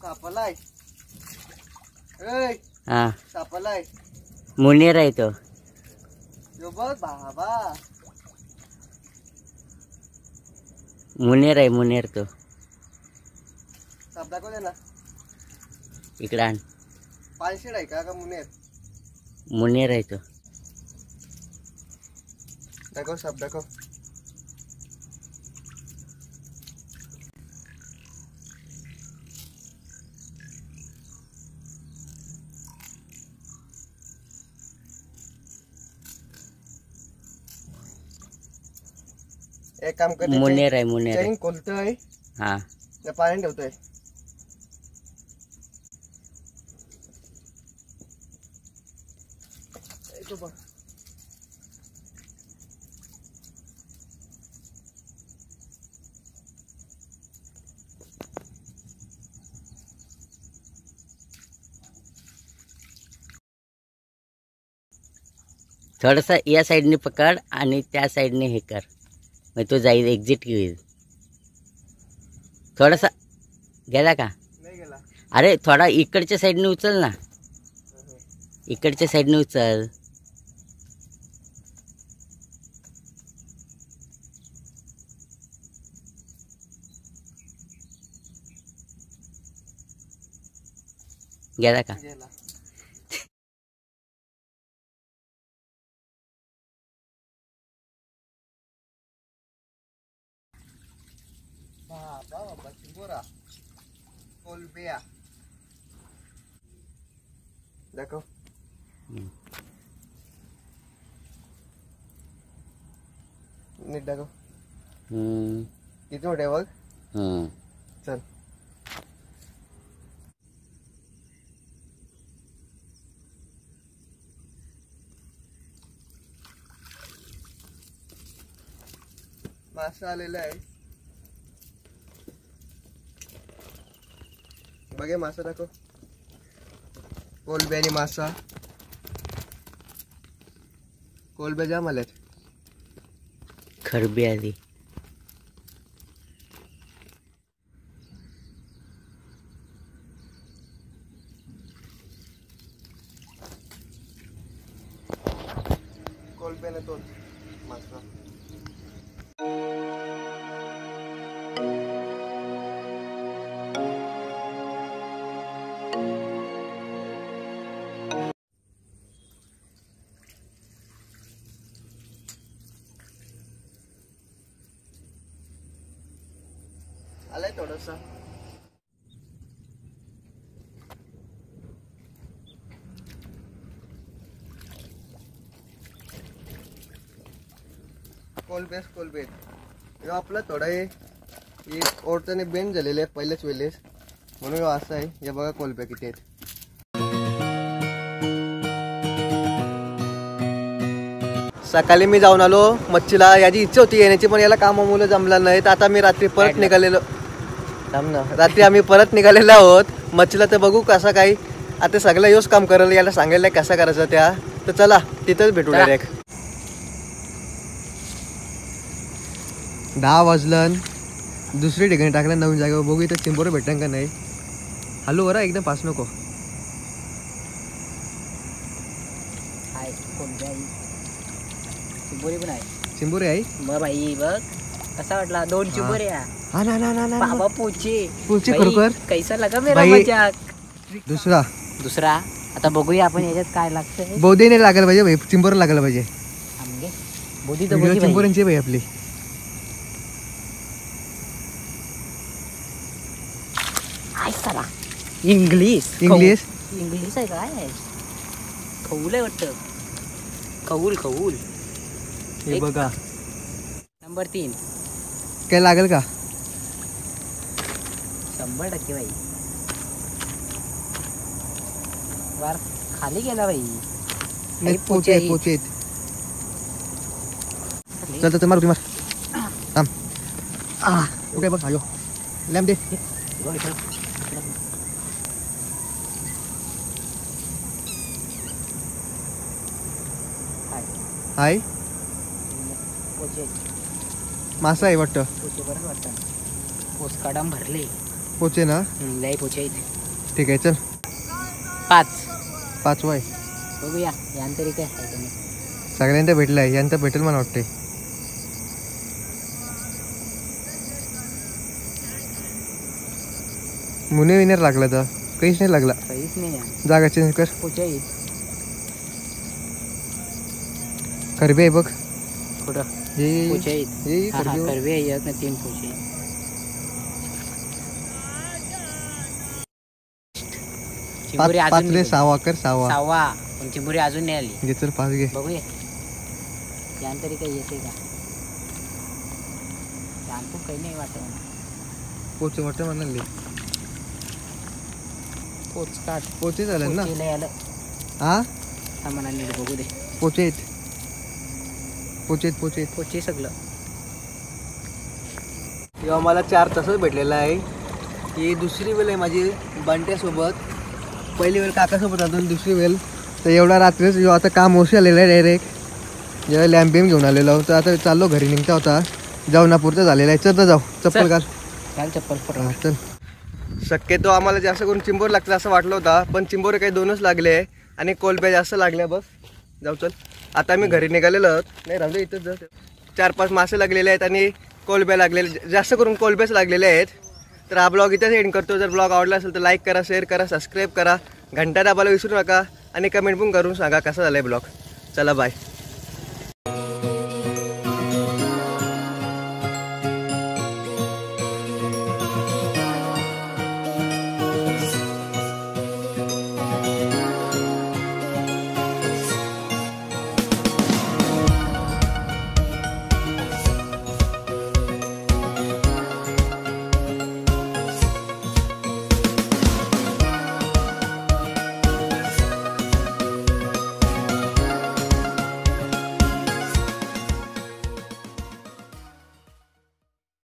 सापलाय. ए हा सापलाय. मुनेर आहे तो. यो बघ बाबा. मुनेर आहे मुनेर तो. साप दाखव ना. इकडे आण. पानशेड आहे का मुनेर? मुनेर आहे तो. दाखव साप दाखव. एक काम कर. मुनेर आहे मुनेर आहे. चैन खोलतोय. हा त्या पाण्यात ठेवतोय. तो बघ. थोडासा या साईडने पकड आणि त्या साईडने हे कर, मग तो जाईल, एक्झिट घेईल. थोडासा गेला का? नाही गेला. अरे थोडा इकडच्या साईडने उचल ना. इकडच्या साईडने उचल. गेला का? गेला. बाबा बाबा चिंबोरा. कोलबिया. दाखव. नीट दाखव. किती मोठे बघ. चल. मासा आलेला आहे. बघे मासा दाखव. कोलबी आणि मासा. कोलब्या जाम आल्यात. खरबी आली. कोलब्याने तोच मासा. आलाय थोडासा. कोलबेत ह्यो आपला थोडा हे ओढताने बेंड झालेले आहे पहिल्याच वेळेस, म्हणून ह्यो असा आहे. हे बघा कोलब्या किती आहेत. सकाळी मी जाऊन आलो मच्छीला. याची इच्छा होती येण्याची, पण याला कामामुळे जमलं नाही. तर आता मी रात्री परत निघालेलो. रात्री आम्ही परत निघालेलो आहोत मच्छीला. तर बघू कसं काही. आता सगळं योच काम करेल. याला सांगायला कसं करायचं त्या. तर चला तिथंच भेटू डायरेक्ट. 10 वाजलं. दुसरी ठिकाणी टाकलं नवीन जागेवर. बघू इथं चिंबोरं भेटेन का नाही. हॅलो बरं एकदम पास नको. चिंबोरी पण आहे. चिंबोरी आहे मग भाई बघ कसा वाटला. 2 चिंबोरी. हा ना ना ना बाबा पूछे खरोखर कैसा लगा मेरा मजाक. दुसरा आता बघूया आपण याच्यात काय लागतं. बोधी नाही लागायला पाहिजे भाई. चिंबोर लागायला पाहिजे. बोधी तर बोधी चिंबोऱ्यांची भाई आपली. इंग्लिश इंग्लिश आहे काय. खऊल आहे वाटतं. खऊल. हे बघा नंबर 3 काय लागेल का. 100% भाई. वार खाली गेला भाई. पोचेत. चल तर मार उडी मार. थांब. ओके बघ. आयो लॅम्प दे. हाय मासा आहे वाटतं. पोचकाडाम भरले. पोचे ना लय पोचे आहेत. ठीक आहे चल. 5 पाचवा आहे. बघूया यान तरी काय आहे का नाही. सगळ्यांना भेटलं आहे, यांचं भेटेल मला वाटते. मुने विनेर लागला तर काहीच नाही लागला. काहीच नाही यार. जागा चेंज कर. पोचे आहेत. करबे आहे बघ. कुठं हे पोचे आहेत. हे हा, हा, करबे. कर्वे आहे एक ना 3 पोचे आहेत. चिंबोरी पाच अजून रे नाही. सहावा कर सहावा. 6वा पण चिंबोरी अजून नाही आली. घे चल 5 घे. बघूया यान तरी काही येते का. यान पण काही नाही वाटत मला. पोचे वाटतं म्हणाली. पोच काढ. पोचे झाले ना. पोचेला आलं. हा हा म्हणा नीट बघू दे. पोचे आहेत. पोचे आहेत पोचे आहेत. पोचे सगळं. तेव्हा मला 4 तसंच भेटलेलं आहे. ही दुसरी वेळ आहे माझी बंट्यासोबत. पहिली वेळ काकासोबत आलो, दुसरी वेळ तर एवढा रात्रीच जेव्हा आता काम ओशी आलेलं आहे डायरेक्ट. जेव्हा लॅम्प बिम घेऊन आलेलो तर आता चाललो घरी निघता होता. जाऊनापूरचं झालेलं आहे. चल तर जाऊ. चप्पल चल. घाल. घाल चप्पल फट. हा, चल. शक्यतो आम्हाला जास्त करून चिंबोर लागतं असं वाटलं होता, पण चिंबोरे काही 2च लागले आहे आणि कोलब्या जास्त लागल्या. बस जाऊ चल. आता मी घरी निघालेलो आहोत. नाही राहू दे इथंच जाऊ. 4-5 मासे लागलेले आहेत आणि कोलब्या लागलेले, जास्त करून कोलब्याच लागलेले आहेत. तर हा ब्लॉग इथेच एंड करतो. जर ब्लॉग आवडला असेल तर लाईक करा, शेअर करा, सबस्क्राईब करा, घंटा दाबायला विसरू नका आणि कमेंट पण करून सांगा कसा झाला आहे ब्लॉग. चला बाय.